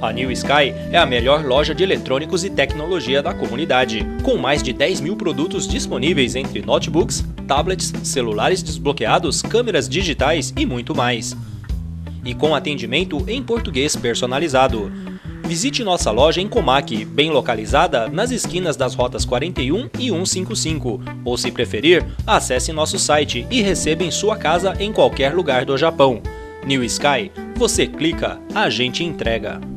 A New Sky é a melhor loja de eletrônicos e tecnologia da comunidade, com mais de 10 mil produtos disponíveis entre notebooks, tablets, celulares desbloqueados, câmeras digitais e muito mais. E com atendimento em português personalizado. Visite nossa loja em Comac, bem localizada nas esquinas das rotas 41 e 155, ou se preferir, acesse nosso site e receba em sua casa em qualquer lugar do Japão. New Sky, você clica, a gente entrega.